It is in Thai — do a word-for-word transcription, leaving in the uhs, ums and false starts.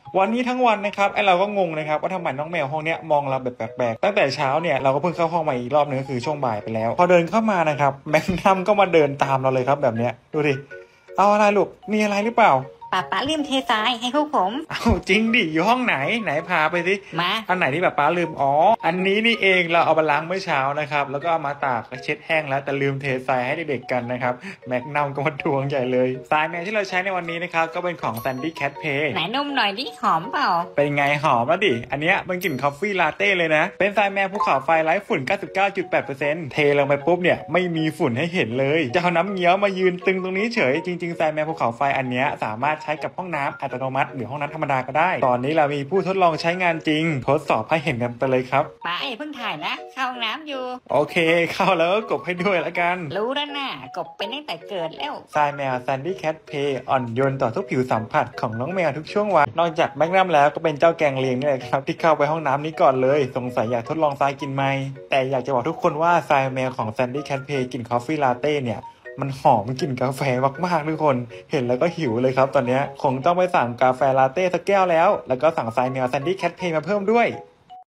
วันนี้ทั้งวันนะครับไอเราก็งงนะครับว่าทำไมน้องแมวห้องเนี้ยมองเราแบบแปลกๆตั้งแต่เช้าเนี่ยเราก็เพิ่งเข้าห้องมาอีกรอบนึงก็คือช่วงบ่ายไปแล้วพอเดินเข้ามานะครับแมงนัมก็มาเดินตามเราเลยครับแบบเนี้ยดูดิเอาอะไรลูกมีอะไรหรือเปล่าป๊าป๊าลืมเททรายให้พวกผมเอาจริงดิอยู่ห้องไหนไหนพาไปสิมาอันไหนที่แบบป้าลืมอ๋ออันนี้นี่เองเราเอามาล้างเมื่อเช้านะครับแล้วก็เอามาตากเช็ดแห้งแล้วแต่ลืมเททรายให้เด็กๆกันนะครับแมกนัมก็มาทวงใหญ่เลยทรายแมวที่เราใช้ในวันนี้นะครับก็เป็นของ Sandy Cat Play ไหนนมหน่อยดิหอมเปล่าเป็นไงหอมแล้วดิอันเนี้ยมันกลิ่นคอฟฟี่ลาเต้เลยนะเป็นทรายแมวภูเขาไฟไร้ฝุ่น เก้าสิบเก้าจุดแปดเปอร์เซ็นต์ เทลงไปปุ๊บเนี่ยไม่มีฝุ่นให้เห็นเลยจะเอาน้ำเงี้ยวมายืนตึงตรงนี้เฉยจริงๆทรายแมวภูเขาไฟอันเนี้ยสามารถใช้กับห้องน้ำอัตโนมัติหรือห้องน้ำธรรมดาก็ได้ตอนนี้เรามีผู้ทดลองใช้งานจริงทดสอบให้เห็นกันไปเลยครับป๊าเพิ่งถ่ายนะเข้าห้องน้ำอยู่โอเคเข้าแล้วก็กบให้ด้วยละกันรู้แล้วนะกบเป็นตั้งแต่เกิดแล้วทรายแมว Sandy Cat Play อ่อนโยนต่อทุกผิวสัมผัสของน้องแมวทุกช่วงวัยนอกจากแมกนัมแล้วก็เป็นเจ้าแกงเลียงนี่แหละครับที่เข้าไปห้องน้ำนี้ก่อนเลยสงสัยอยากทดลองทรายกินไหมแต่อยากจะบอกทุกคนว่าทรายแมวของ Sandy Cat Play กลิ่นคอฟฟี่ลาเต้เนี่ยมันหอมกลิ่นกาแฟมากๆทุกคนเห็นแล้วก็หิวเลยครับตอนนี้คงต้องไปสั่งกาแฟลาเต้สักแก้วแล้วแล้วก็สั่งทรายแมว Sandy Cat Play มาเพิ่มด้วย